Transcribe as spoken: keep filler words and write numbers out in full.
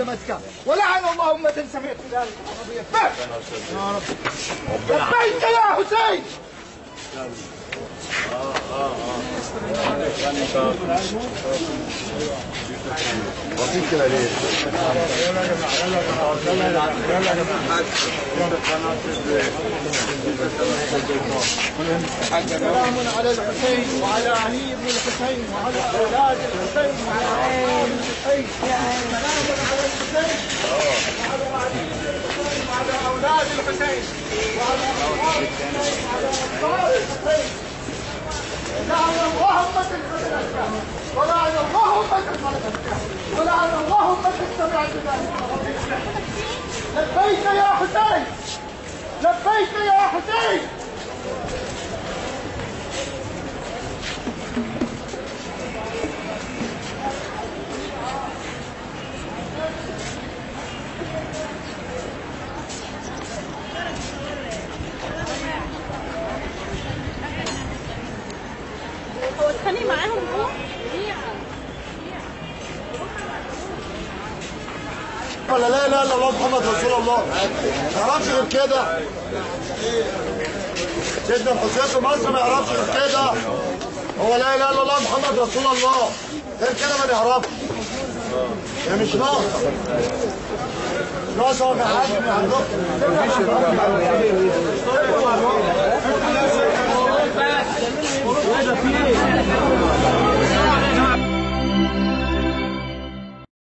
ظلمتك، ولعن الله أمة سمعت ذلك ورضيت به. يا رب لبيك يا حسين. بسيط كده ليه؟ سلام على الحسين وعلى علي بن الحسين وعلى اولاد الحسين وعلى اولاد الحسين. سلام على الحسين وعلى علي بن الحسين وعلى اولاد الحسين وعلى اصحاب الحسين وعلى انصار الحسين. لعن الله أمة خذلتك، ولعن الله أمة خذلتك، ولعن الله أمة سمعت ذلك. لبيك يا حسين، لبيك يا حسين. هو اتخانق معاهم هو؟ ولا لا اله الا الله محمد رسول الله. ما يعرفش غير كده. سيدنا الحسين في مصر ما يعرفش غير كده. هو لا اله الا الله محمد رسول الله. غير كده ما نعرفش. هي مش ناقصه. ناقصه ما حدش ما عندكم.